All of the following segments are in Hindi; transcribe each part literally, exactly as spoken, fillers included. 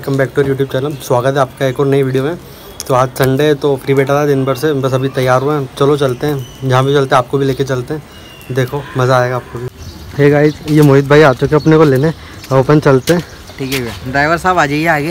Welcome back to YouTube channel. स्वागत है आपका एक और नई वीडियो में। तो आज संडे है तो फ्री बैठा था दिन भर से, बस अभी तैयार हुए हैं। चलो चलते हैं, जहाँ भी चलते हैं आपको भी लेके चलते हैं। देखो मज़ा आएगा आपको भी। हे गाइस, ये मोहित भाई आ चुके अपने को लेने, और अपन चलते हैं। ठीक है भैया, ड्राइवर साहब आ जाइए आगे।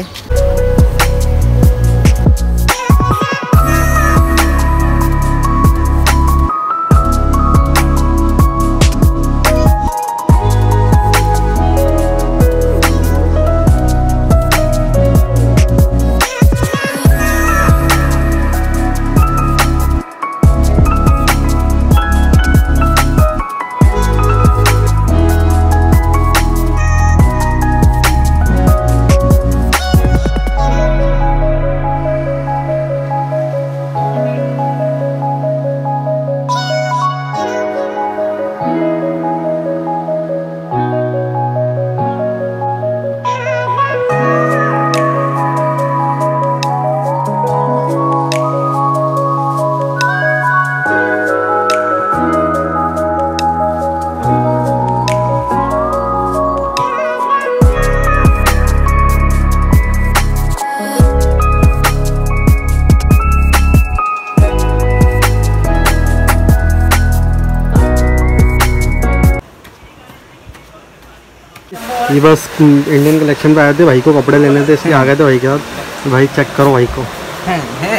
ये बस इंडियन कलेक्शन पे आए थे, भाई को कपड़े लेने थे इसलिए आ गए थे भाई के साथ। भाई चेक करो भाई को, है, है।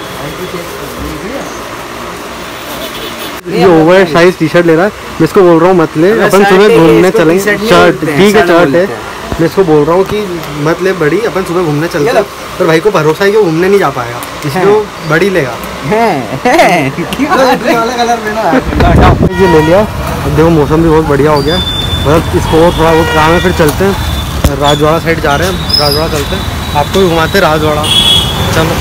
ये ओवर साइज टी शर्ट ले रहा है। मैं इसको बोल रहा हूँ मत ले, अपन सुबह घूमने चलेंगे। शर्ट ठीक है, शर्ट है। मैं इसको बोल रहा हूँ कि मत ले बड़ी, अपन सुबह घूमने चलते हैं। पर भाई को भरोसा है कि घूमने नहीं जा पाएगा, इसलिए वो बड़ी लेगा। ये ले लिया। अब देखो मौसम भी बहुत बढ़िया हो गया, बस इसको थोड़ा बहुत काम है, फिर चलते हैं राजवाड़ा साइड जा रहे हैं। राजवाड़ा चलते हैं, आपको भी घुमाते हैं राजवाड़ा। चलो,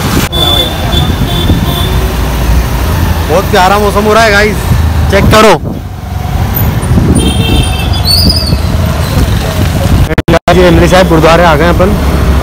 बहुत प्यारा मौसम हो रहा है गाइस, चेक करो। इमली साहब गुरुद्वारे आ गए अपन।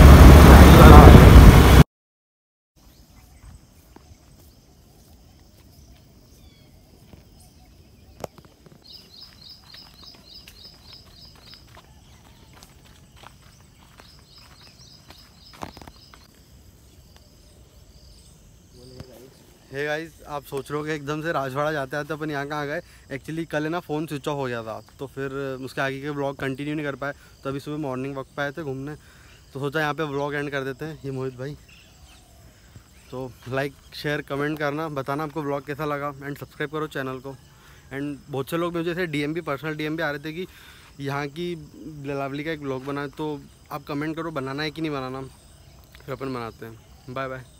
हे गाइस, आप सोच रहे हो कि एकदम से राजवाड़ा जाते आते अपन यहाँ कहाँ गए। एक्चुअली कल है ना फ़ोन स्विच ऑफ हो गया था, तो फिर उसके आगे के व्लॉग कंटिन्यू नहीं कर पाए। तो अभी सुबह मॉर्निंग वॉक पे आए थे घूमने, तो सोचा यहाँ पे व्लॉग एंड कर देते हैं। ये मोहित भाई, तो लाइक शेयर कमेंट करना, बताना आपको व्लॉग कैसा लगा, एंड सब्सक्राइब करो चैनल को। एंड बहुत से लोग मुझे ऐसे डी एम भी पर्सनल डी एम भी आ रहे थे कि यहाँ की लवली का एक व्लॉग बनाए, तो आप कमेंट करो बनाना है कि नहीं बनाना, फिर अपन बनाते हैं। Bye bye.